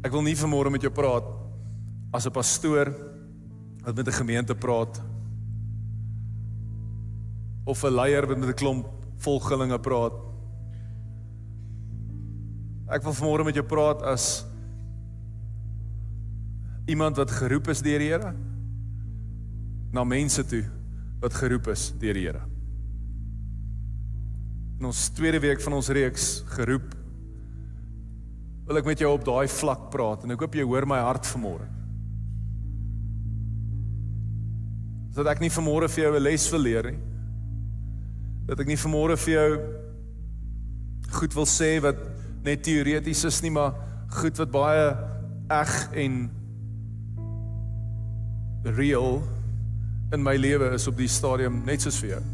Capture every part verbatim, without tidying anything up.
Ek wil nie vanmôre met jou praat as 'n pastoor wat met 'n gemeente praat, of 'n leier wat met 'n klomp volgelinge praat. Ek wil vanmôre met jou praat as iemand wat geroep is deur die Here, na mense toe wat geroep is deur die Here. In ons tweede week van ons reeks geroep, wil ek met jou op daai vlak praat, en ek hoop jy hoor my hart vanmôre. Dat ek nie vanmôre vir jou 'n les wil leer nie, dat ek nie vanmôre vir jou goed wil sê wat net teoreties is nie, maar goed wat baie eg en real in my lewe is op die stadium, net soos vir jou.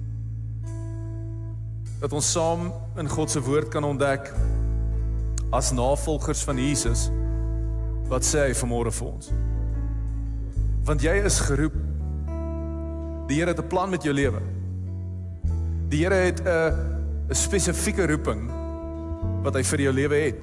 Dat ons saam in God se woord kan ontdek, as navolgers van Jesus, wat sê hy vanmôre vir ons. Want jy is geroep. Die Here het 'n plan met jou lewe. Die Here het 'n 'n spesifieke roeping wat hy vir jou lewe het.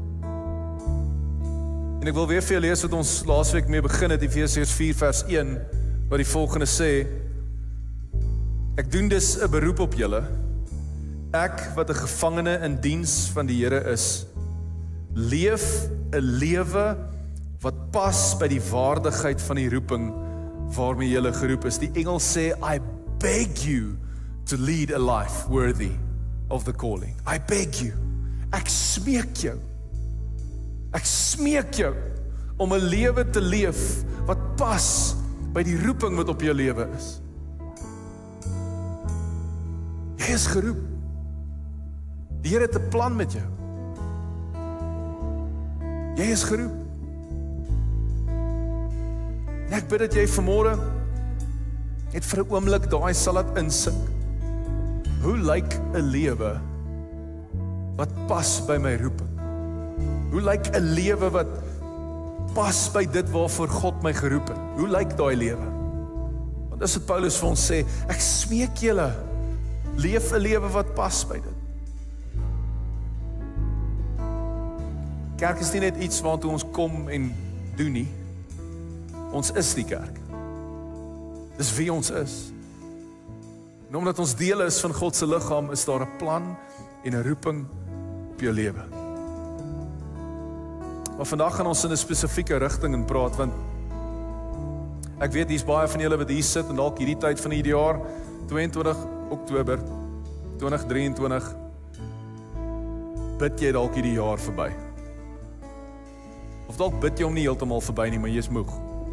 En ek wil weer vir jou lees wat ons laasweek mee begin het, Efesiërs vier vers een, wat die volgende sê: Ek doen dus 'n beroep op julle, ek wat 'n gevangene in diens van die Here is, leef 'n lewe wat pas by die waardigheid van die roeping waarmee julle geroep is. Die Engels sê, I beg you to lead a life worthy of the calling. I beg you. Ek smeek jou. Ek smeek jou om 'n lewe te leef wat pas by die roeping wat op jou lewe is. Jy is geroep. Die Here het 'n plan met jou. Jy is geroep. En ek bid dat jy vanmôre net vir 'n oomblik daai sal laat insink. Hoe lyk 'n lewe wat pas by my roeping? Hoe lyk 'n lewe wat pas by dit waarvoor God my geroep het? Hoe lyk daai lewe? Want dis wat Paulus vir ons sê, ek smeek julle, leef 'n lewe wat pas by dit. Kerk is nie net iets waartoe ons kom en doen nie. Ons is die kerk. Dis wie ons is. En omdat ons deel is van God se liggaam, is daar 'n plan en 'n roeping op jou lewe. Maar vandag gaan ons in 'n spesifieke rigting in praat, want ek weet hier's baie van julle wat hier sit en dalk hierdie tyd van die jaar, tweeëntwintig Oktober tweeduisend drieëntwintig, bid jy dalk hierdie jaar verby. Of dalk bid jy hom nie heeltemal verby nie, maar jy is moeg.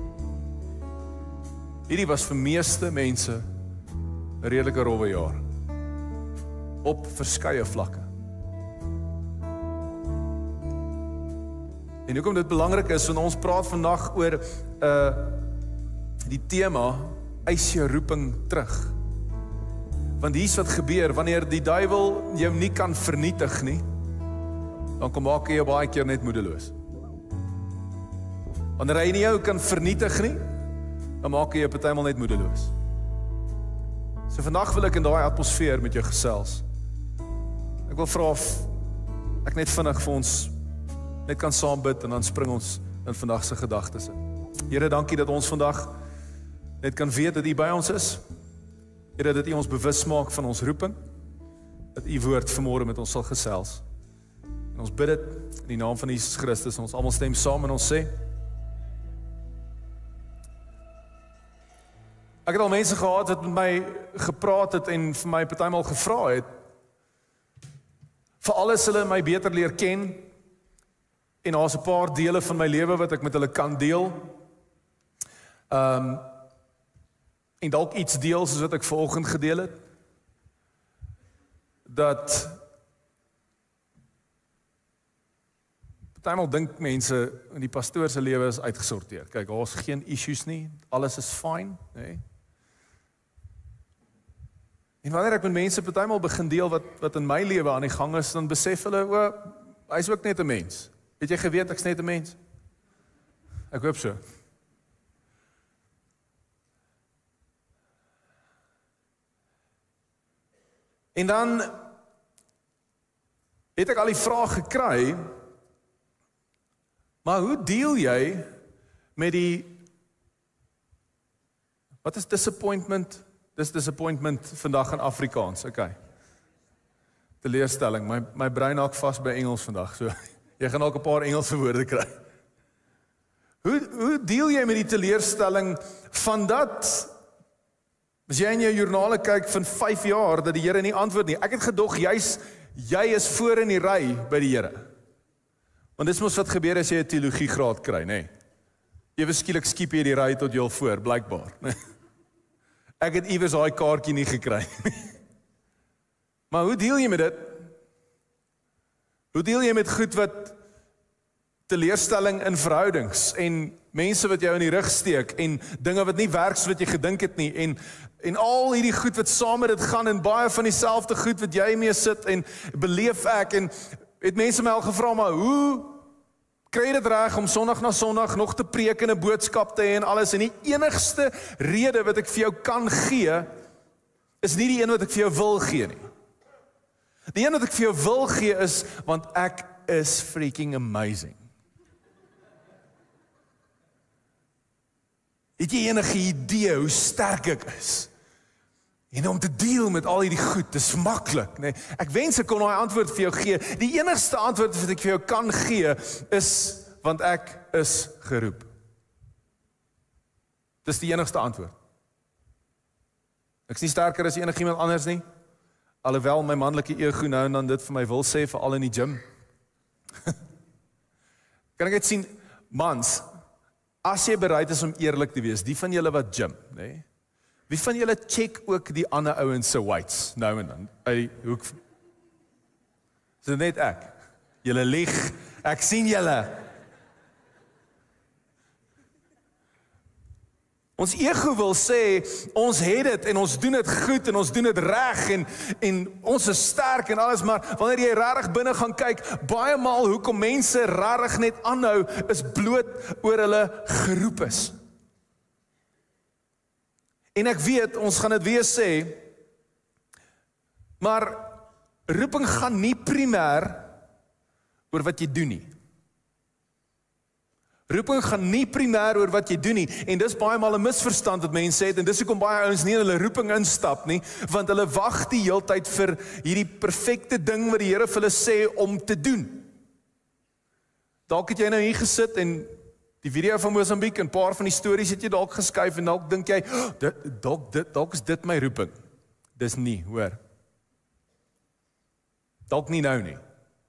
Hierdie was vir meeste mense 'n redelike rowwe jaar. Op verskeie vlakke. En hoekom dit belangrik is, want ons praat vandag oor uh, die tema, eis jou roeping terug. Want hier's wat gebeur, wanneer die duiwel jou nie kan vernietig nie, dan kom maak hy jou baie keer net moedeloos. Wanneer hy nie jou kan vernietig nie, dan maak hy jou partymal net moedeloos. So vandag wil ek in daai atmosfeer met jou gesels. Ek wil vra of ek net vinnig vir ons net kan saam bid en dan spring ons in vandag se gedagtes in. Here, dankie dat ons vandag net kan weet dat U by ons is. Here, dat U ons bewus maak van ons roeping, dat U woord vanmôre met ons sal gesels. En ons bid dit in die naam van Jesus Christus. Ons almal stem saam en ons sê: Ek het al mense gehad wat met my gepraat het en vir my partymal gevra het, vir alles hulle my beter leer ken, en daar's 'n paar dele van my lewe wat ek met hulle kan deel. Um, en dalk iets deel soos wat ek vanoggend gedeel het, dat partymal dink mense in die pastoor se lewe is uitgesorteer. Kyk, daar's geen issues nie, alles is fine, nê? En wanneer ek met mense partymal begin deel wat wat in my lewe aan die gang is, dan besef hulle, o, hy's ook net 'n mens. Het jy geweet ek's net 'n mens? Ek hoop so. En dan het ek al die vraag gekry, Maar hoe deel jy met die, wat is disappointment? Dis disappointment vandag in Afrikaans, okay. Teleurstelling, my, my brein haak vast by Engels vandag, so jy gaan ook 'n paar Engelse woorde kry. Hoe, hoe deel jy met die teleurstelling van dat, as jy in jou joernale kyk van vyf jaar, dat die Here nie antwoord nie, ek het gedog, jy's, jy is voor in die ry by die Here. Want dis mos wat gebeur as jy 'n teologie graad kry, nê? Nee. Ewe skielik skiep jy die ry tot jou voor, blykbaar. Nee. Ek het iewers daai kaartjie nie gekry. Maar hoe deel jy met dit? Hoe deel jy met goed wat teleurstelling in verhoudings en mense wat jou in die rug steek en dinge wat nie werk soos wat jy gedink het nie en en al hierdie goed wat saam met dit gaan en baie van dieselfde goed wat jy mee sit en beleef ek en het mense my al gevra, maar hoe kry jy dit reg om Sondag na Sondag nog te preek en 'n boodskap te hê en alles, en die enigste rede wat ek vir jou kan gee is nie die een wat ek vir jou wil gee nie. Die een wat ek vir jou wil gee is, want ek is freaking amazing. Het jy enige idee hoe sterk ek is? En om te deel met al hierdie goed, dis maklik, nee. Ek wens ek kon daai antwoord vir jou gee. Die enigste antwoord wat ek vir jou kan gee is, want ek is geroep. Dis die enigste antwoord. Ek is nie sterker as enigiemand anders nie. Alhoewel my manlike ego nou en dan dit vir my wil sê, veral in die gym. Kan ek net sien, mans, as jy bereid is om eerlik te wees, die van julle wat gym, nee? Wie van julle check ook die ander ouens se weights, nou en dan, uit die hoek? Is dit net ek? Julle lieg, ek sien julle. Ons ego wil sê, ons het dit en ons doen dit goed en ons doen dit reg en, en ons is sterk en alles, maar wanneer jy regtig binne gaan kyk, baie maal hoekom mense regtig net aanhou, is bloot oor hulle geroep is. En ek weet, ons gaan dit weer sê, maar roeping gaan nie primêr oor wat jy doen nie. Roeping gaan nie primêr oor wat jy doen nie, en dis baie maal 'n misverstand wat mense het, en dis hoekom baie ouens nie in hulle roeping instap nie, want hulle wag die heeltyd vir hierdie perfekte ding wat die Here vir hulle sê om te doen. Dalk het jy nou hier gesit en die video van Mosambiek en 'n paar van die stories het jy dalk geskuif en dalk dink jy, oh, dit, dalk, dit, dalk is dit my roeping. Dis nie, hoor. Dalk nie nou nie.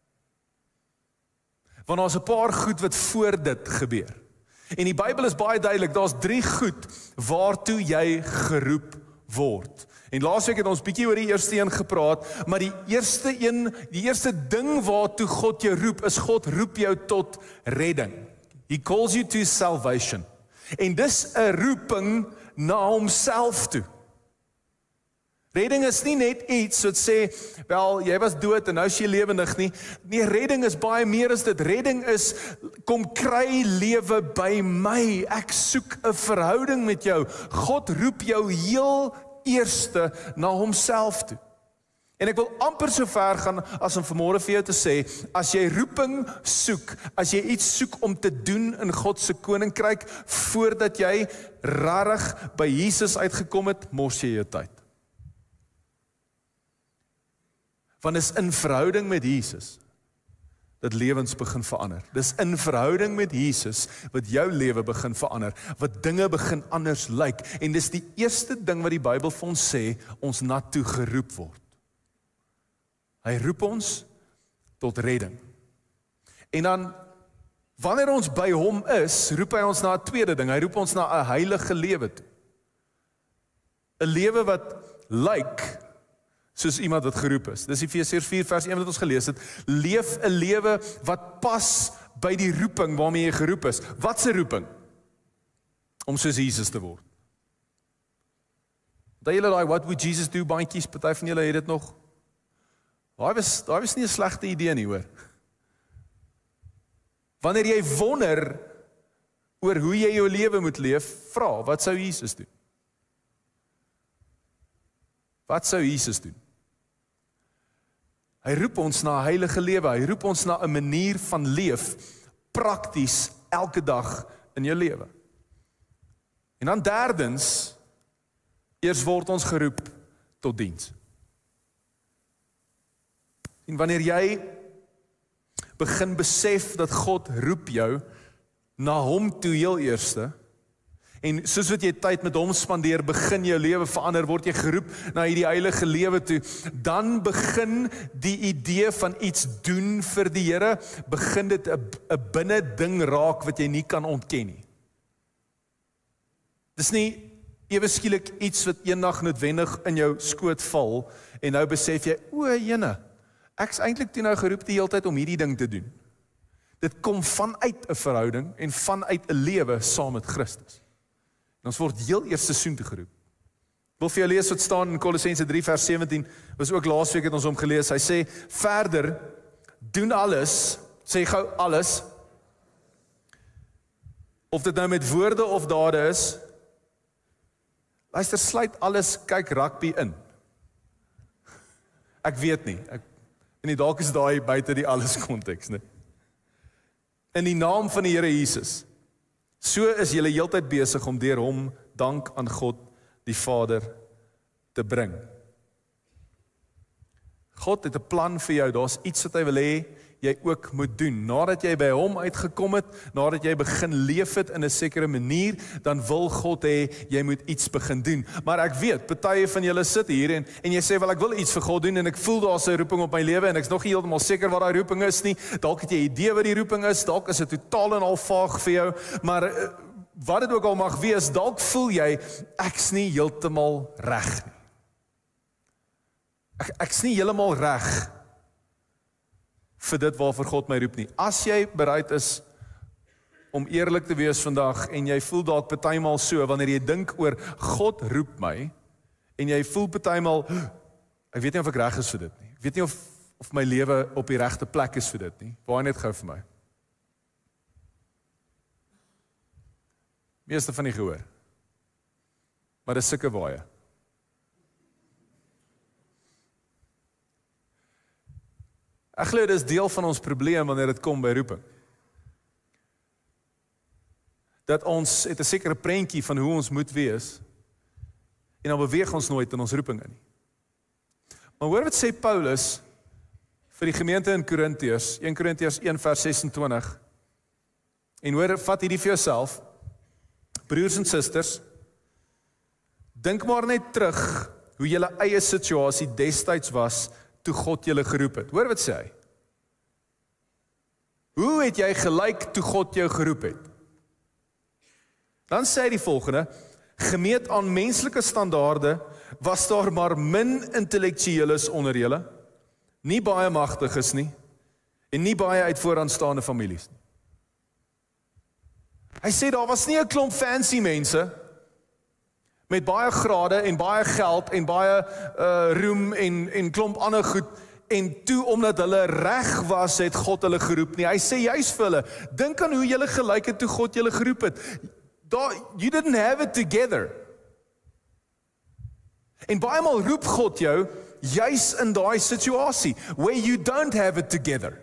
Want daar's 'n paar goed wat voor dit gebeur. En die Bybel is baie duidelik, daar's drie goed waartoe jy geroep word. En laasweek het ons bietjie oor die eerste een gepraat, maar die eerste een, die eerste ding waartoe God jou roep, is God roep jou tot redding. He calls you to salvation. En dis 'n roeping na homself toe. Redding is nie net iets wat sê, wel, jy was dood en nou is jy lewendig nie. Nee, redding is baie meer as dit. Redding is, kom kry lewe by my. Ek soek 'n verhouding met jou. God roep jou heel eerste na homself toe. En ek wil amper so ver gaan as om vanmôre vir jou te sê, as jy roeping soek, as jy iets soek om te doen in God se koninkryk, voordat jy regtig by Jesus uitgekom het, mors jy jou tyd. Want is in verhouding met Jesus dat lewens begin verander. Dis in verhouding met Jesus wat jou lewe begin verander, wat dinge begin anders lyk. En dis die eerste ding wat die Bybel vir ons sê, ons na toe geroep word. Hy roep ons tot redding. En dan, wanneer ons by hom is, roep hy ons na 'n tweede ding. Hy roep ons na 'n heilige lewe toe. 'n Lewe wat lyk soos iemand wat geroep is. Dis Efesiërs vier vers een wat ons gelees het. Leef 'n lewe wat pas by die roeping waarmee jy geroep is. Wat 'n roeping? Om soos Jesus te word. Daai julle daai what would Jesus do bandjies, party van julle het dit nog. Daai was daai was nie 'n slegte idee nie, hoor. Wanneer jy wonder oor hoe jy jou lewe moet leef, vra, wat sou Jesus doen? Wat sou Jesus doen? Hy roep ons na 'n heilige lewe, hy roep ons na 'n manier van leef, prakties elke dag in jou lewe. En dan derdens, eers word ons geroep tot diens. En wanneer jy begin besef dat God roep jou na hom toe heel eerste, en soos wat jy tyd met hom spandeer, begin jou lewe verander, word jy geroep na hierdie heilige lewe toe, dan begin die idee van iets doen vir die Here, begin dit 'n 'n binne ding raak wat jy nie kan ontken nie. Dis nie ewe skielik iets wat eendag noodwendig in jou skoot val, en nou besef jy, o jene, ek is eintlik toe nou geroep die hele tyd om hierdie ding te doen. Dit kom vanuit 'n verhouding en vanuit 'n lewe saam met Christus. En ons word heel eers seisoen toe geroep. Ek wil vir jou lees wat staan in Kolossense drie vers sewentien, was ook laasweek het ons hom gelees. Hy sê, verder, doen alles, sê gou alles, of dit nou met woorde of dade is, luister, sluit alles, kyk rugby in. Ek weet nie, ek, en die dalk is daai buite die alles konteks, ne? In die naam van die Here Jesus, so is julle heeltyd besig om deur hom dank aan God die Vader te bring. God het 'n plan vir jou, daar's iets wat hy wil hê jy ook moet doen. Nadat jy by hom uitgekom het, nadat jy begin leef het in 'n sekere manier, dan wil God hê jy moet iets begin doen. Maar ek weet, party van julle sit hier en en jy sê wel ek wil iets vir God doen en ek voel daar's 'n roeping op my lewe en ek's nog nie heeltemal seker wat daai roeping is nie. Dalk het jy 'n idee wat die roeping is, dalk is dit totaal en al vaag vir jou, maar wat dit ook al mag wees, dalk voel jy ek's nie heeltemal reg nie. Ek ek's nie heeltemal reg vir dit waarvoor God my roep nie. As jy bereid is om eerlik te wees vandag en jy voel dalk partymal so wanneer jy dink oor God roep my en jy voel partymal ek weet nie of ek reg is vir dit nie. Ek weet nie of of my lewe op die regte plek is vir dit nie. Waai net gou vir my. Meeste van die gehoor. Maar dis sulke waaie. Ek glo dit is deel van ons probleem wanneer dit kom by roeping. Dat ons het 'n sekere prentjie van hoe ons moet wees en dan beweeg ons nooit in ons roeping in nie. Maar hoor wat sê Paulus vir die gemeente in Korintiërs, Eerste Korintiërs een vers ses en twintig. En hoor, vat hierdie vir jouself. Broers en susters, dink maar net terug hoe julle eie situasie destyds was toe God julle geroep het. Hoor wat sê hy? Hoe het jy gelyk toe God jou geroep het? Dan sê hy die volgende, gemeet aan menslike standaarde, was daar maar min intellektueles onder julle, nie baie magtiges nie, en nie baie uit vooraanstaande families nie. Hy sê daar was nie 'n klomp fancy mense, met baie grade en baie geld en baie uh, roem en, en klomp ander goed, en toe omdat hulle reg was, het God hulle geroep nie. Hy sê juist vir hulle, dink aan hoe julle gelyk het toe God julle geroep het. Daar, you didn't have it together. En baie maal roep God jou, juist in daai situasie, where you don't have it together.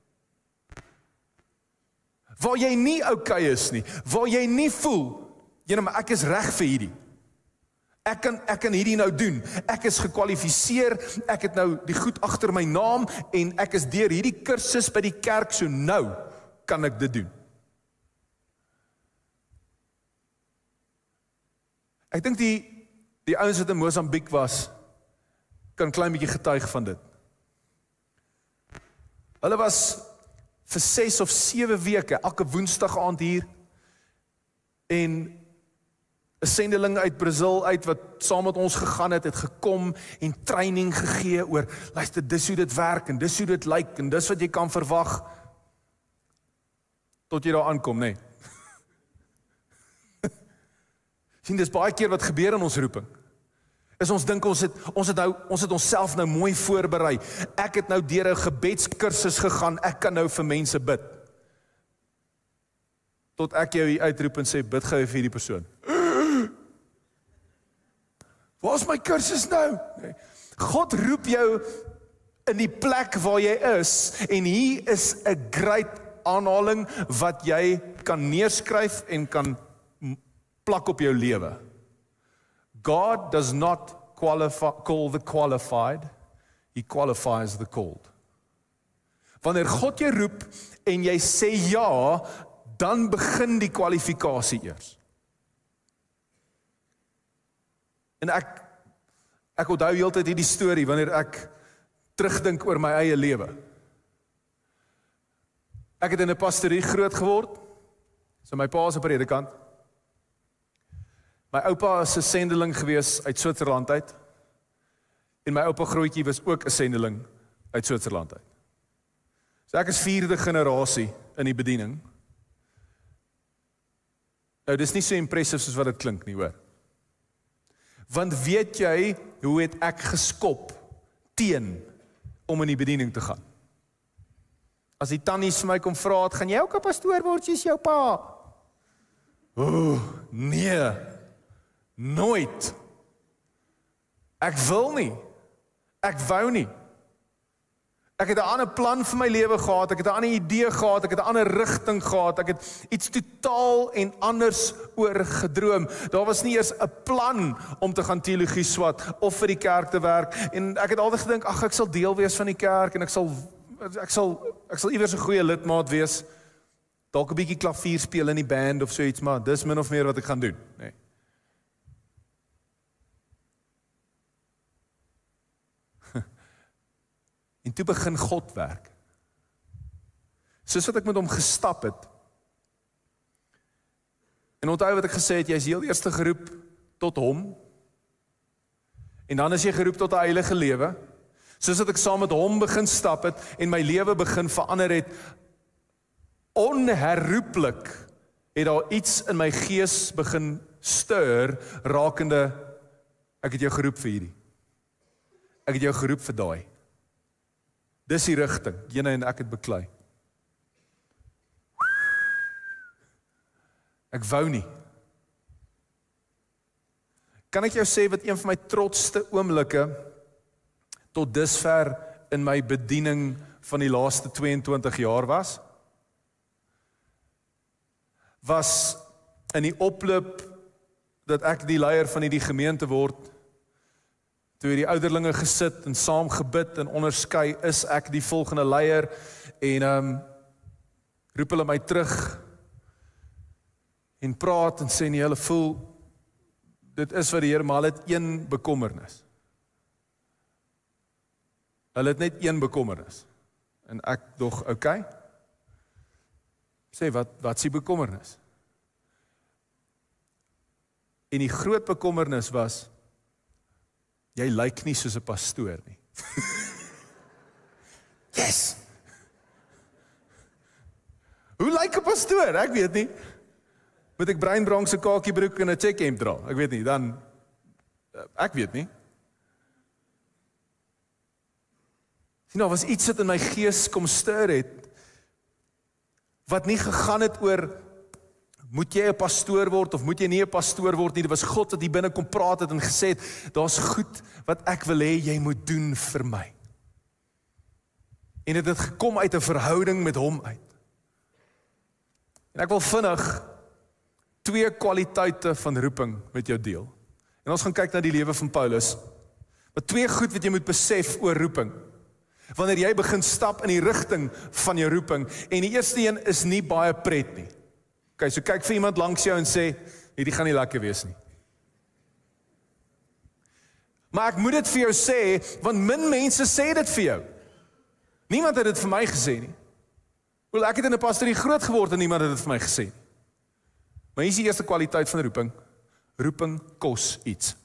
Waar jy nie okay is nie, waar jy nie voel, jy nou maar ek is reg vir hierdie. Ek kan, ek kan hierdie nou doen, ek is gekwalifiseer, ek het nou die goed agter my naam, en ek is deur hierdie kursus by die kerk, so nou kan ek dit doen. Ek dink die, die ouens wat in Mosambiek was, kan klein bietjie getuig van dit. Hulle was vir ses of sewe weke, elke woensdag aand hier, en 'n sendeling uit Brazil uit, wat saam met ons gegaan het, het gekom en training gegee oor, luister, dis hoe dit werk, en dis hoe dit lyk, en dis wat jy kan verwag, tot jy daar aankom, nee. Sien, dis baie keer wat gebeur in ons roeping, is ons dink ons het, ons het nou, ons het onsself nou mooi voorberei, ek het nou deur 'n gebedskursus gegaan, ek kan nou vir mense bid, tot ek jou hier uitroep en sê, bid gou vir hierdie persoon. Waar is my kursus nou? Nee. God roep jou in die plek waar jy is, en hier is 'n great aanhaling wat jy kan neerskryf en kan plak op jou lewe. God does not qualify, call the qualified, He qualifies the called. Wanneer God jou roep en jy sê ja, dan begin die kwalifikasie eers. En ek ek onthou heeltyd hierdie storie wanneer ek terugdink oor my eie lewe. Ek het in 'n pastorie groot geword. So my pa is 'n predikant. My oupa is 'n sendeling gewees uit Switserland uit. En my oupa grootjie was ook 'n sendeling uit Switserland uit. So ek is vierde generasie in die bediening. Nou dis nie so impressive soos wat dit klink nie, hoor. Want weet jy hoe het ek geskop teen om in die bediening te gaan? As die tannies vir my kom vra, gaan jy ook 'n pastoor word soos jou pa? Ooh, nee. Nooit. Ek wil nie. Ek wou nie. Ek het 'n ander plan vir my lewe gehad, ek het 'n ander idee gehad, ek het 'n ander rigting gehad, ek het iets totaal en anders oor gedroom. Daar was nie eers 'n plan om te gaan teologie swat of vir die kerk te werk, en ek het altyd gedink, ag, ek sal deel wees van die kerk, en ek sal ek sal ek sal iewers 'n goeie lidmaat wees, dalk 'n bietjie klavier speel in die band of so iets, maar dis min of meer wat ek gaan doen, nee. En toe begin God werk. Soos wat ek met hom gestap het. En onthou wat ek gesê het, jy is heel eerste geroep tot hom. En dan is jy geroep tot 'n heilige lewe. Soos wat ek saam met hom begin stap het en my lewe begin verander het, onherroepelik het daar iets in my gees begin stuur rakende, ek het jou geroep vir hierdie. Ek het jou geroep vir daai. Dis die rigting, jene en ek het beklei. Ek wou nie. Kan ek jou sê wat een van my trotste oomblikke tot dusver in my bediening van die laaste tweeëntwintig jaar was? Was in die oploop dat ek die leier van hierdie gemeente word, toe het die ouderlinge gesit en saam gebid en onderskei, is ek die volgende leier, en um, roep hulle my terug en praat en sê nie, hulle voel, dit is wat die Here, maar hulle het een bekommernis. Hulle het net een bekommernis. En ek dog, oké, okay. Sê, wat, wat is die bekommernis? En die groot bekommernis was, jy lyk nie soos 'n pastoor nie. Yes! Hoe lyk 'n pastoor? Ek weet nie. Moet ek Brian Bronk se kakiebroek en 'n checkhemp dra? Ek weet nie, dan ek weet nie. Sien, daar was iets wat in my gees kom stuur het, wat nie gegaan het oor, moet jy 'n pastoor word, of moet jy nie 'n pastoor word nie, dit was God wat hier binne kom praat het en gesê het, daar's goed wat ek wil hê jy moet doen vir my. En dit het gekom uit 'n verhouding met hom uit. En ek wil vinnig twee kwaliteite van roeping met jou deel. En ons gaan kyk na die lewe van Paulus. Maar twee goed wat jy moet besef oor roeping. Wanneer jy begin stap in die rigting van jou roeping, en die eerste een is nie baie pret nie. Ok, so kyk vir iemand langs jou en sê, hierdie gaan nie lekker wees nie. Maar ek moet dit vir jou sê, want min mense sê dit vir jou. Niemand het dit vir my gesê nie. Wel, ek het in 'n pastorie groot geword en niemand het dit vir my gesê nie. Maar hier is die eerste kwaliteit van roeping. Roeping kos iets.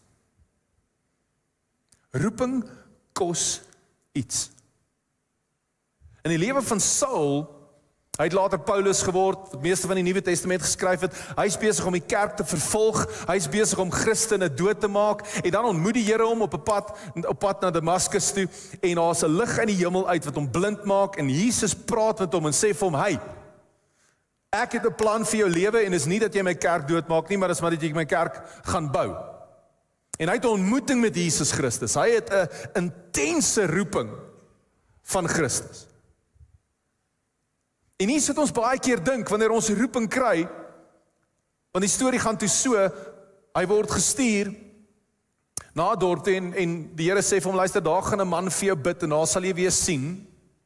Roeping kos iets. In die lewe van Saul, hy het later Paulus geword, wat meeste van die Nuwe Testament geskryf het, hy is besig om die kerk te vervolg, hy is besig om Christene dood te maak, en dan ontmoet die Here hom op 'n pad, op pad na Damaskus toe, en daar is 'n lig in die hemel uit wat hom blind maak, en Jesus praat met hom en sê vir hom, hey, ek het 'n plan vir jou lewe, en is nie dat jy my kerk doodmaak nie, maar is maar dat jy my kerk gaan bou. En hy het 'n ontmoeting met Jesus Christus, hy het 'n intense roeping van Christus. En hier sit ons baie keer dink, wanneer ons 'n roeping kry, want die storie gaan toe so, hy word gestuur na 'n dorp en, en die Here sê vir hom, luister, daar gaan 'n man vir jou bid en daar sal jy weer sien.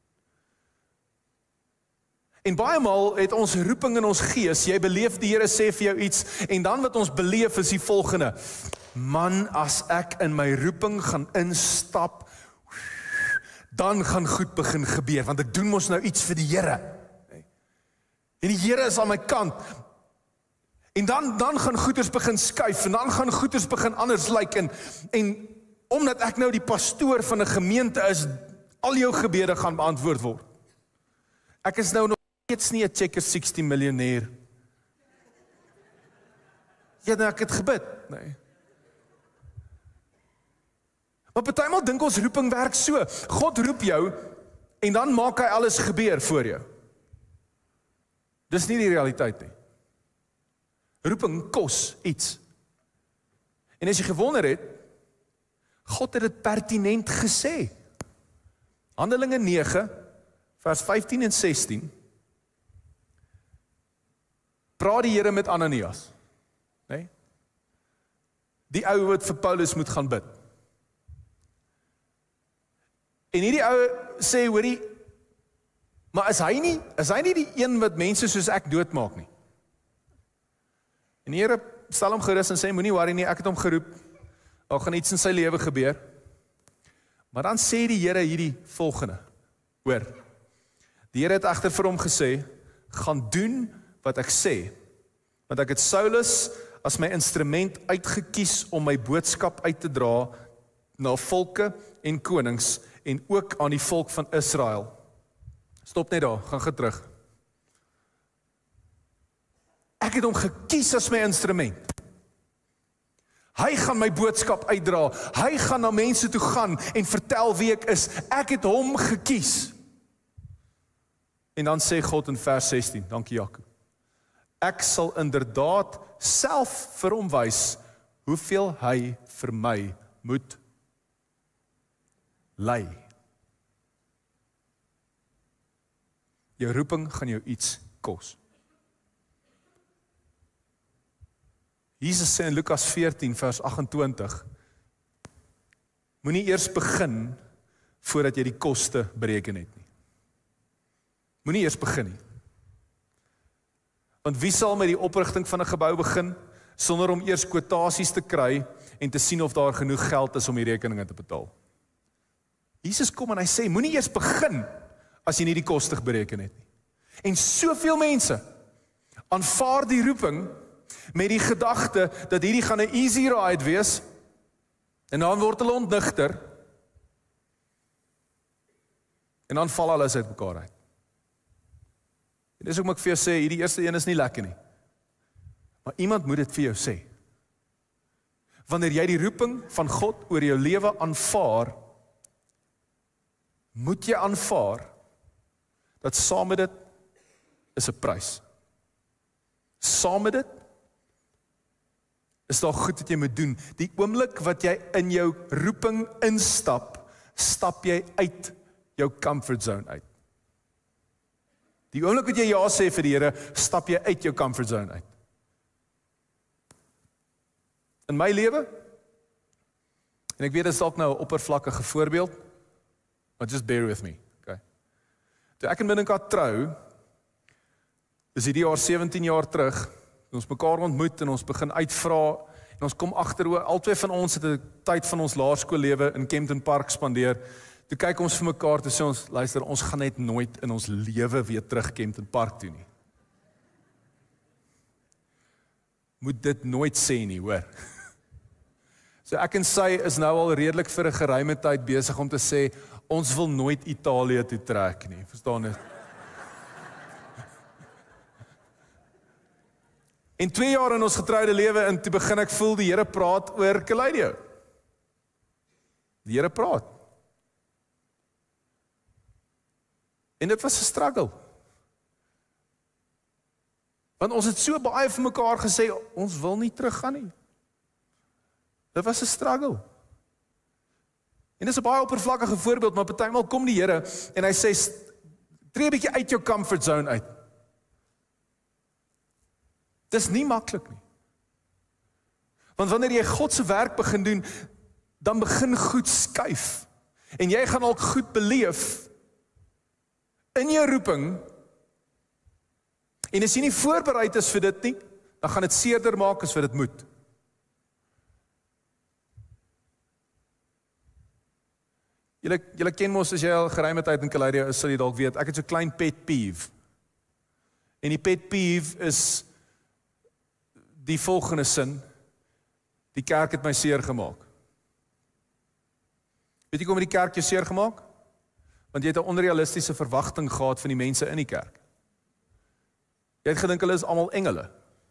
En baie maal het ons roeping in ons gees, jy beleef die Here sê vir jou iets, en dan wat ons beleef is die volgende, man, as ek in my roeping gaan instap, dan gaan goed begin gebeur, want ek doen mos nou iets vir die Here. En die Here is aan my kant. En dan, dan gaan goeders begin skuif, en dan gaan goeders begin anders lyk, en, en omdat ek nou die pastoor van 'n gemeente is, al jou gebede gaan beantwoord word. Ek is nou nog steeds nie 'n Checker sixty miljonair. Ja, nou ek het gebid, nee. Maar partymal dink ons roeping werk so. God roep jou, en dan maak hy alles gebeur voor jou. Dis nie die realiteit nie. Roeping kos iets. En as jy gewonder het, God het dit pertinent gesê. Handelinge nege, vers vyftien en sestien, praat die Here met Ananias. Nee? Die ou wat vir Paulus moet gaan bid. En hierdie ou sê, hoorie, maar is hy nie, is hy nie die een wat mense soos ek doodmaak nie? En die Here stel hom gerus en sê, moenie worry nie, ek het hom geroep, daar gaan iets in sy lewe gebeur. Maar dan sê die Here hierdie volgende, hoor, die Here het egter vir hom gesê, gaan doen wat ek sê, want ek het Saulus as my instrument uitgekies om my boodskap uit te dra na volke en konings, en ook aan die volk van Israel. Stop net daar, gaan gaan terug. Ek het hom gekies as my instrument. Hy gaan my boodskap uitdra. Hy gaan na mense toe gaan en vertel wie ek is. Ek het hom gekies. En dan sê God in vers sestien, dankie Jakob, ek sal inderdaad self vir hom wys hoeveel hy vir my moet lei. Jou roeping gaan jou iets kos. Jesus sê in Lukas veertien vers agt-en-twintig, moenie eers begin voordat jy die koste bereken het nie. Moenie eers begin nie. Want wie sal met die oprigting van 'n gebou begin sonder om eers kwotasies te kry en te sien of daar genoeg geld is om die rekeninge te betaal? Jesus kom en hy sê, moenie eers begin as jy nie die koste bereken het nie. En soveel mense aanvaar die roeping met die gedagte dat hierdie gaan 'n easy ride wees, en dan word hulle ontnigter, en dan val alles uit mekaar uit. En dis ook wat ek vir jou sê, hierdie eerste een is nie lekker nie. Maar iemand moet dit vir jou sê. Wanneer jy die roeping van God oor jou lewe aanvaar, moet jy aanvaar dat saam met dit is 'n prys. Saam met dit is daar goed wat jy moet doen. Die oomblik wat jy in jou roeping instap, stap jy uit jou comfort zone uit. Die oomblik wat jy ja sê vir die Here, stap jy uit jou comfort zone uit. In my lewe, en ek weet dit is dalk nou 'n oppervlakkige voorbeeld, but just bear with me, okay? Toe ek en Binneka trou, dis hierdie jaar sewentien jaar terug, ons mekaar ontmoet en ons begin uitvra, en ons kom agter hoe albei van ons het 'n tyd van ons laerskoollewe in Kempton Park spandeer. Toe kyk ons vir mekaar, toe sê ons, luister, ons gaan net nooit in ons lewe weer terug Kempton Park toe nie. Moet dit nooit sê nie, hoor. So ek en sy is nou al redelik vir 'n geruime tyd besig om te sê, ons wil nooit Italië toe trek nie, verstaan dit? En twee jaar in ons getroude lewe, en toe begin ek voel die Here praat oor Kaleido. Die Here praat. En dit was 'n struggle. Want ons het so baie vir mekaar gesê, ons wil nie teruggaan nie. Dit was 'n struggle. En dis 'n baie oppervlakkige voorbeeld, maar partymal kom die Here en hy sê, Tree 'n bietjie uit jou comfort zone uit. Dis nie maklik nie. Want wanneer jy God se werk begin doen, dan begin goed skuif. En jy gaan ook goed beleef in jou roeping. En as jy nie voorbereid is vir dit nie, dan gaan dit seerder maak as wat dit moet. Julle, julle ken mos, as jy al geruime tyd in Kaleideo is, sal jy dalk weet, ek het so klein pet peeve. En die pet peeve is die volgende sin: die kerk het my seer gemaak. Weet jy hoekom het die kerk jou seer gemaak? Want jy het 'n onrealistiese verwagting gehad van die mense in die kerk. Jy het gedink hulle is almal engele.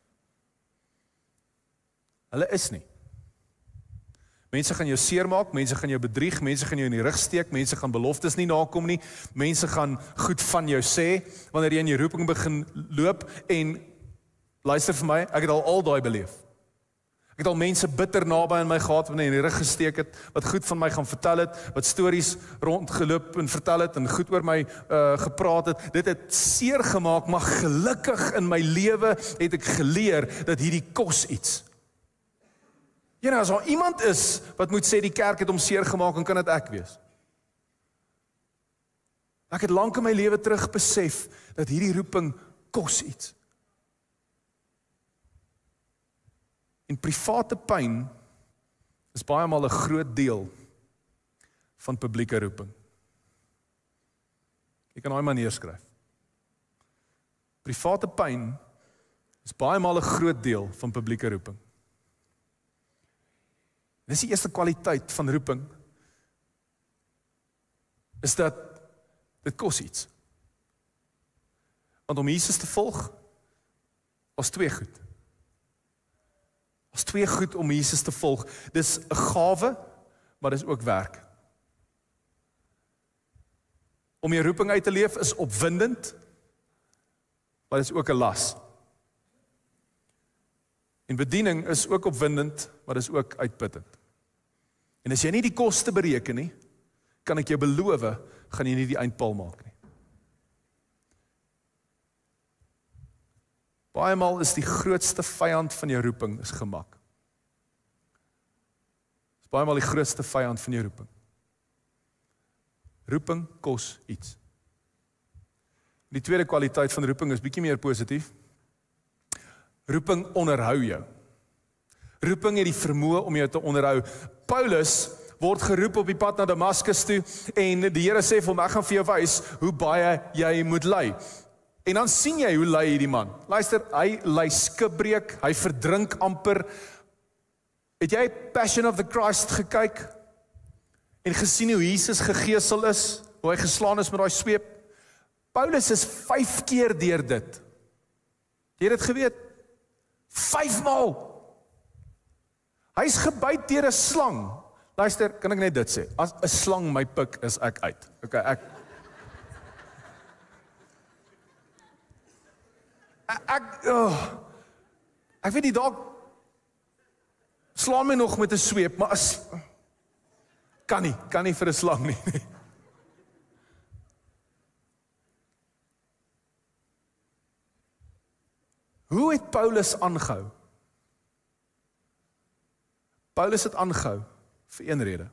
Hulle is nie. Mense gaan jou seermaak, mense gaan jou bedrieg, mense gaan jou in die rug steek, mense gaan beloftes nie nakom nie, mense gaan goed van jou sê, wanneer jy in jou roeping begin loop, en luister vir my, ek het al al daai beleef. Ek het al mense bitter naby aan my gehad, wat my in die rug gesteek het, wat goed van my gaan vertel het, wat stories rondgeloop en vertel het, en goed oor my uh, gepraat het. Dit het seer gemaak, maar gelukkig in my lewe het ek geleer, dat hierdie kos iets. Ja, nou, as daar iemand is, wat moet sê, die kerk het hom seer gemaak, en kan dit ek wees. Ek het lank in my lewe terug besef, dat hierdie roeping kos iets. En private pyn is baie maal 'n groot deel van publieke roeping. Jy kan daai maar neerskryf. Private pyn is baie maal 'n groot deel van publieke roeping. Dis die eerste kwaliteit van roeping, is dat dit kos iets. Want om Jesus te volg, was twee goed. Was twee goed om Jesus te volg. Dis 'n gawe, maar dis ook werk. Om jou roeping uit te leef is opwindend, maar dis ook 'n las. En bediening is ook opwindend, maar dis ook uitputtend. En as jy nie die koste bereken nie, kan ek jou beloof, gaan jy nie die eindpaal maak nie. Baie maal is die grootste vyand van jou roeping is gemak. Is baie maal die grootste vyand van jou roeping. Roeping kos iets. Die tweede kwaliteit van roeping is bietjie meer positief. Roeping onderhou jou. Roeping het die vermoë om jou te onderhou. Paulus word geroep op die pad na Damaskus toe, en die Here sê vir hom, ek gaan vir jou wys hoe baie jy moet ly. En dan sien jy hoe ly hierdie man. Luister, hy ly skipbreek, hy verdrink amper. Het jy Passion of the Christ gekyk? En gesien hoe Jesus gegeesel is, hoe hy geslaan is met daai sweep? Paulus is vyf keer deur dit. Jy het dit geweet? Vyfmaal. Hy's gebyt deur 'n slang. Luister, kan ek net dit sê? As 'n slang my pik, is ek uit. Okay, ek Ek, oh, ek weet nie, dalk slaan my nog met 'n sweep, maar as, kan nie, kan nie vir 'n slang nie. Hoe het Paulus aangehou? Paulus het aangehou vir een rede.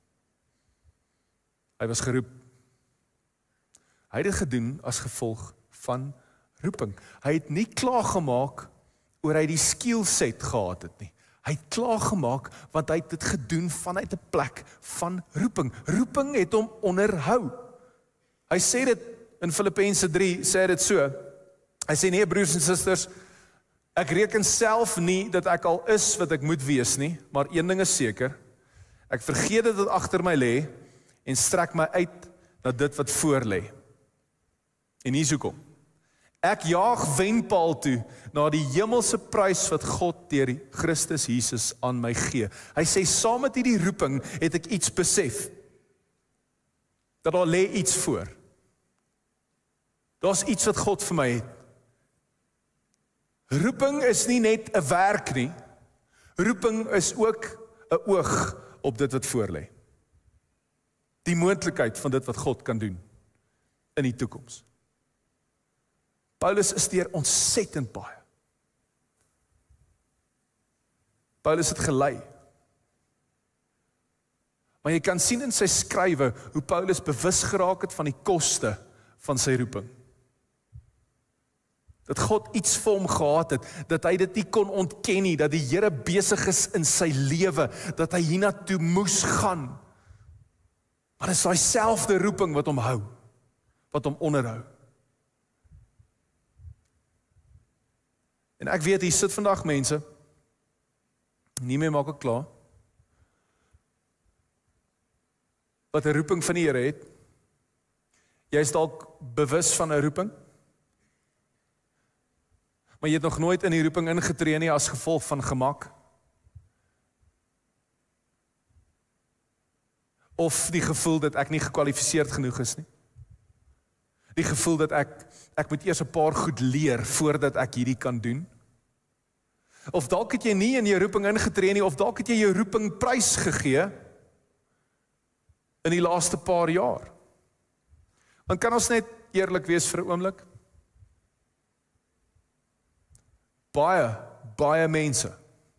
Hy was geroep. Hy het dit gedoen as gevolg van roeping. Hy het nie klaargemaak oor hy die skill set gehad het nie. Hy het klaargemaak want hy het dit gedoen vanuit 'n plek van roeping. Roeping het hom onderhou. Hy sê dit in Filippense drie, sê dit so. Hy sê, nee broers en susters, ek reken self nie dat ek al is wat ek moet wees nie, maar een ding is seker, ek vergeet dit wat agter my lê en strek my uit na dit wat voor lê. En hier is hoekom. Ek jaag wenpaal toe na die hemelse prys wat God deur die Christus Jesus aan my gee. Hy sê, saam met hierdie roeping het ek iets besef. Dat daar lê iets voor. Daar's iets wat God vir my het. Roeping is nie net 'n werk nie. Roeping is ook 'n oog op dit wat voor lê. Die moontlikheid van dit wat God kan doen in die toekoms. Paulus is deur ontsettend baie. Paulus het gelei. Maar jy kan sien in sy skrywe hoe Paulus bewus geraak het van die koste van sy roeping. Dat God iets vir hom gehad het, dat hy dit nie kon ontken nie, dat die Here besig is in sy lewe, dat hy hiernatoe moes gaan. Maar dit is daai selfde roeping wat hom hou, wat hom onderhou. En ek weet, hier sit vandag mense, nie meer maak ek klaar, wat 'n roeping van die Here het. Jy is dalk bewus van 'n roeping, maar jy het nog nooit in die roeping ingetree nie as gevolg van gemak. Of die gevoel dat ek nie gekwalifiseerd genoeg is nie. Die gevoel dat ek, ek moet eers 'n paar goed leer voordat ek hierdie kan doen. Of dalk het jy nie in jou roeping ingetree nie, of dalk het jy jou roeping prys gegee in die laaste paar jaar. Want kan ons net eerlik wees vir 'n oomblik? Baie, baie mense.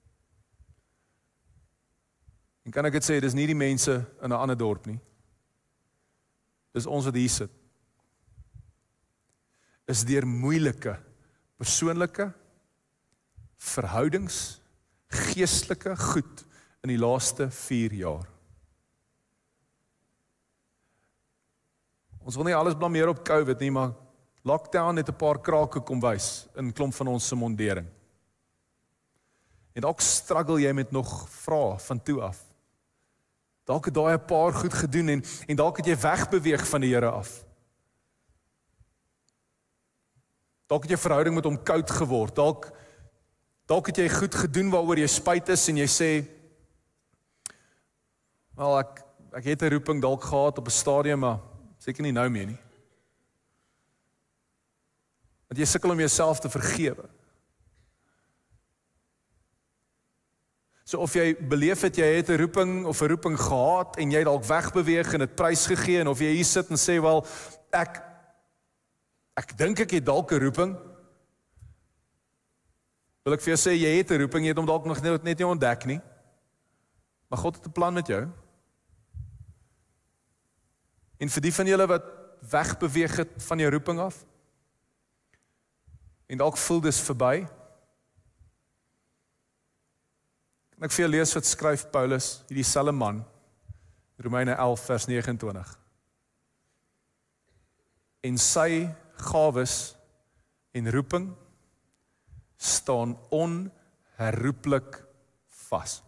En kan ek dit sê, dis nie die mense in 'n ander dorp nie. Dis ons wat hier sit. Is deur moeilike, persoonlike, verhoudings, geestelike goed in die laaste vier jaar. Ons wil nie alles blameer op COVID nie, maar lockdown het 'n paar krake kom wys in 'n klomp van ons se mondering. En dalk struggle jy met nog vrae van toe af. Dalk het daai 'n paar goed gedoen en en dalk het jy wegbeweeg van die Here af. Dalk het jou verhouding met hom koud geword. Dalk dalk het jy goed gedoen waaroor jy spyt is en jy sê, wel ek ek het 'n roeping dalk gehad op 'n stadium, maar seker nie nou meer nie. Want jy sukkel om jouself te vergewe. So of jy beleef het, jy het 'n roeping of 'n roeping gehad en jy dalk wegbeweeg en dit prys gegee, en of jy hier sit en sê, wel, ek ek dink ek het dalk 'n roeping, wil ek vir jou sê, jy het 'n roeping, jy het hom dalk nog net, net nie ontdek nie, maar God het 'n plan met jou. En vir die van julle wat wegbeweeg het van jou roeping af, en dalk voel dis verby, kan ek vir jou lees wat skryf Paulus, hierdie selfe man, Romeine elf vers vyf nege. En sy gawes en roeping staan onherroepelik vas.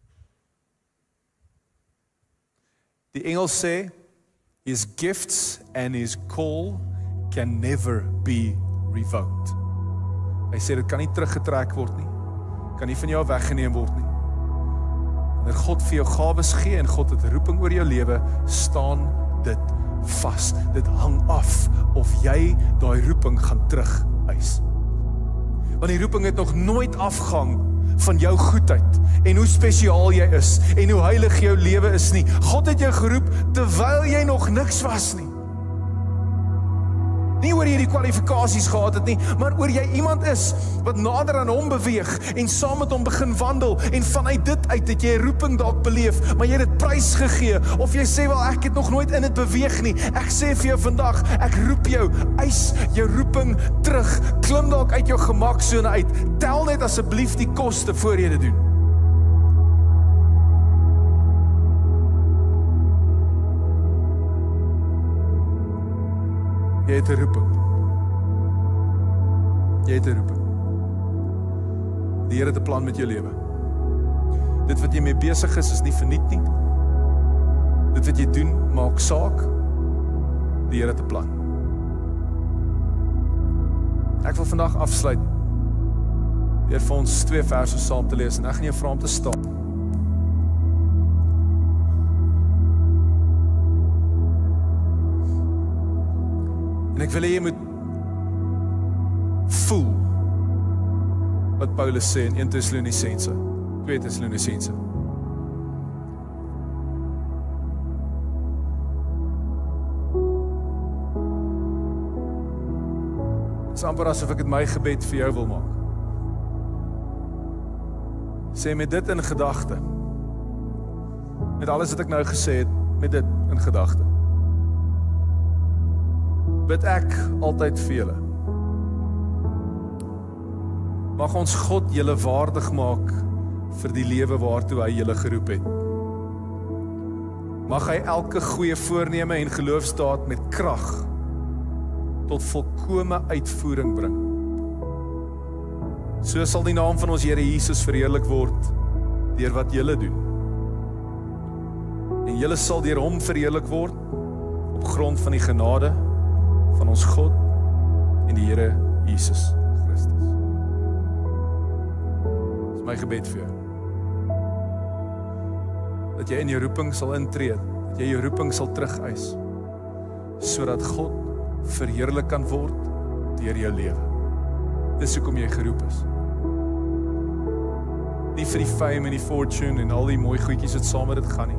Die Engels sê, his gifts and his call can never be revoked. Hy sê dit kan nie teruggetrek word nie, kan nie van jou weggeneem word nie. Wanneer God vir jou gawes gee en God het roeping oor jou lewe, staan dit vas. Dit hang af of jy daai roeping gaan terugeis. Want die roeping het nog nooit afgehang van jou goedheid en hoe spesiaal jy is en hoe heilig jou lewe is nie. God het jou geroep terwyl jy nog niks was nie. Nie oor jy die kwalifikasies gehad het nie, maar oor jy iemand is wat nader aan hom beweeg en saam met hom begin wandel en vanuit dit uit het jy 'n roeping dalk beleef, maar jy het dit prys gegee of jy sê wel ek het nog nooit in dit beweeg nie. Ek sê vir jou vandag, ek roep jou, eis jou roeping terug. Klim dalk uit jou gemaksone uit. Tel net asseblief die koste voor jy dit doen. Jy het 'n roeping. Jy het 'n roeping. Die Here het 'n plan met jou lewe. Dit wat jy mee besig is, is nie verniet nie. Dit wat jy doen, maak saak. Die Here het 'n plan. Ek wil vandag afsluit deur vir ons twee verse saam te lees en ek gaan jou vra om te staan. En ek wil hê jy moet voel wat Paulus sê in Eerste Tessalonisense, Tweede Tessalonisense. Dit is amper asof ek het my gebed vir jou wil maak. Sê met dit in gedagte, met alles wat ek nou gesê het, met dit in gedagte, bid ek altyd vir julle. Mag ons God julle waardig maak vir die lewe waartoe hy julle geroep het. Mag hy elke goeie voorneme en geloofsdaad met krag tot volkome uitvoering bring. So sal die naam van ons Here Jesus verheerlik word deur wat julle doen. En julle sal deur hom verheerlik word op grond van die genade van ons God en die Here Jesus Christus. Dit is my gebed vir jou. Dat jy in jou roeping sal intree, dat jy jou roeping sal terugeis, sodat God verheerlik kan word deur jou lewe. Dis hoekom jy geroep is. Nie vir die fame en die fortune en al die mooi goedjies wat saam met dit gaan nie.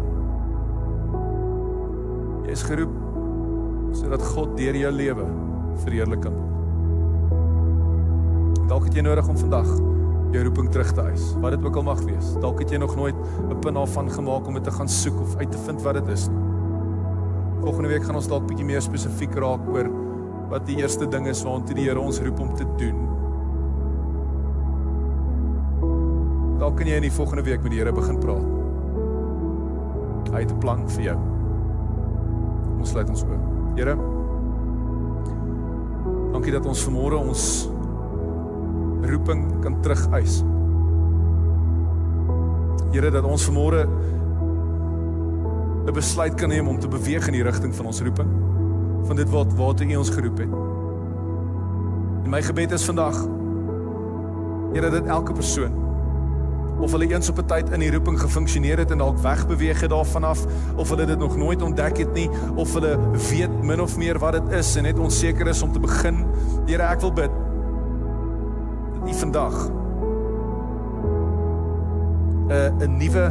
Jy is geroep sodat God deur jou lewe verheerlik kan word. Dalk het jy nodig om vandag jou roeping terug te eis, wat dit ook al mag wees. Dalk het jy nog nooit 'n punt daarvan gemaak om dit te gaan soek of uit te vind wat dit is nie. Volgende week gaan ons dalk bietjie meer spesifiek raak oor wat die eerste ding is waartoe die Here ons roep om te doen. Dalk kan jy in die volgende week met die Here begin praat. Hy het 'n plan vir jou. Ons sluit ons oë. Here, dankie dat ons vanmôre ons roeping kan terugeis. Here, dat ons vanmôre 'n besluit kan neem om te beweeg in die rigting van ons roeping, van dit wat waartoe U ons geroep het. En my gebed is vandag, Here, dat elke persoon, of hulle eens op 'n tyd in die roeping gefunksioneer het en dalk wegbeweeg het daarvan af, of hulle dit nog nooit ontdek het nie, of hulle weet min of meer wat dit is en net onseker is om te begin. Here, ek wil bid dat U vandag 'n 'n nuwe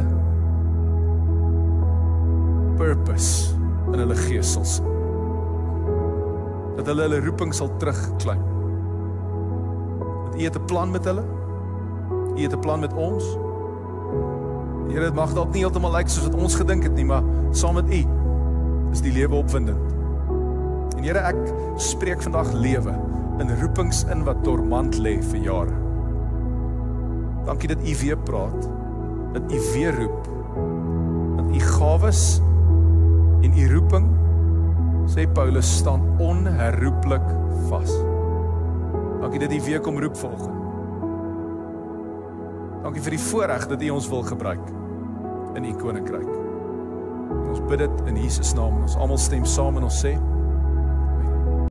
purpose in hulle gees sal sien. Dat hulle hulle roeping sal terugklim. Dat U het 'n plan met hulle. U het 'n plan met ons. Here, dit mag dalk nie heeltemal lyk soos wat ons gedink het nie, maar saam met U is die lewe opwindend. En Here, ek spreek vandag lewe in roepings in wat dormant lê vir jare. Dankie dat U weer praat, dat U weer roep, dat U gawes en U roeping, sê Paulus, staan onherroepelik vas. Dankie dat U weer kom roep vanoggend. Dankie vir die voorreg dat U ons wil gebruik in U koninkryk. En ons bid dit in Jesus naam en ons almal stem saam en ons sê